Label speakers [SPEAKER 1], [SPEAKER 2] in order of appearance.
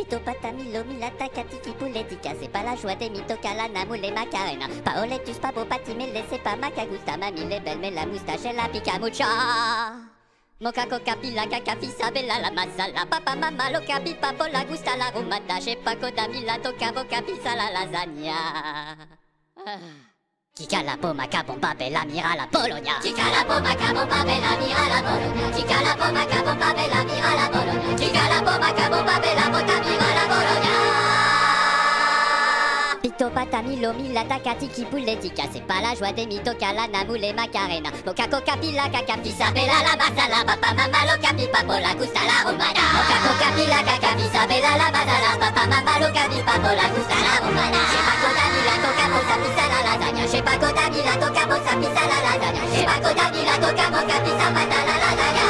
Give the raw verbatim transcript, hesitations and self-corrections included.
[SPEAKER 1] Pitopatami, lomila, takatiki, pouletica, c'est pas la joie des mitocalana, moule macarena. Paoletus, pabo, patimele, c'est pas macagusta, mamie, les belles, mais la moustache, et la pica mucha. Moka coca pila caca fisa bella la masala papa mama lo capi papo la gusta la rumata j'ai pas coda mila toca boca pizza la lasagna. Kika la poma capompa bella mira la Bologna. Kika la poma capompa bella mira la Bologna. Kika la poma capompa bella mira la Bologna. Kika la poma capompa bella bota mira la Bologna. Pitopatami lomila takatiki pouletica, c'est pas la joie des mitocalana moule macarena. Moka coca pila caca pisa bella la basala papa mama lo capi papo la gusta la romana. Moka coca pila caca pisa bella la basala papa mama lo capi papo la gusta la romana. J'ai pas coda mila toca mosa pisa la lasagna. J'ai pas coda mila toca mosa pisa la lasagna. J'ai pas coda mila toca mosa pisa mata la lasagna.